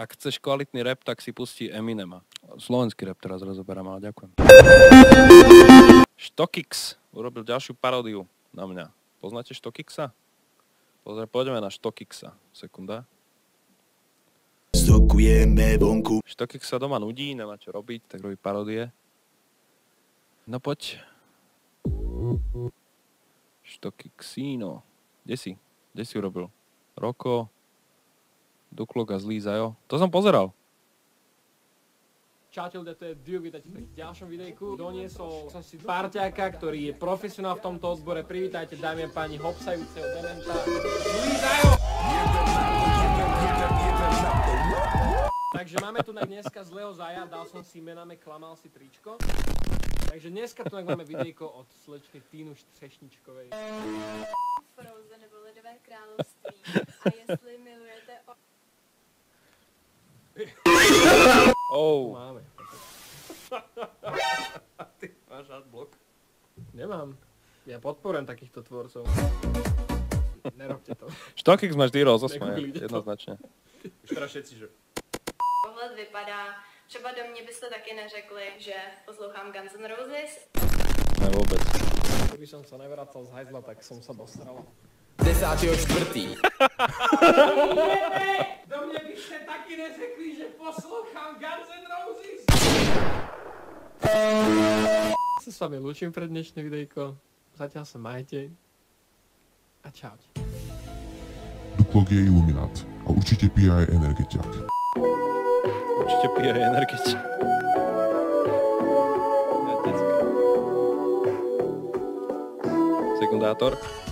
Ak chceš kvalitný rap, tak si pustí Eminema. Slovenský rap teraz rozoberám, ale ďakujem. Štokix urobil ďalšiu paródiu na mňa. Poznáte Štokixa? Poďme na Štokixa. Sekunda. Štokix sa doma nudí, nemá čo robiť, tak robí paródie. No poď. Štokixino. Kde si? Kde si urobil? Roko, Duklok a Zlý Zajo. To som pozeral. Čaute ľudia, to je Dio, vítajte pri ďalšom videjku. Doniesol som si parťáka, ktorý je profesionál v tomto odbore. Privítajte, dámy a páni, hopsajúceho dementa Zlý Zajo! Takže máme tu dneska Zlého Zaja, dal som si menami, klamal si tričko. Takže dneska tu máme videjko od slečny Týnu Třešničkovej. Frozen nebo Ledové království a jestli milujete Máme. Ty máš adblock? Nemám. Ja podporujem takýchto tvorcov. Nerobte to. Štokix máš dýro z 8, Negooglite to. jednoznačne. Už teda všetci, že... pohled vypadá. Třeba do mě byste taky neřekli, že poslouchám Guns N' Roses. Ne, vôbec. Keby som sa nevracal z hajzla, tak som sa dostal. 10.4. Do mne by ste taky neřekli, že poslouchám Guns N' Roses. Sa s vami lúčim pre dnešné videjko. Zatiaľ sa majte. A čaute. Duklok je iluminát a určite pije aj energetiak. Určite pije aj energetiak. Sekundátor.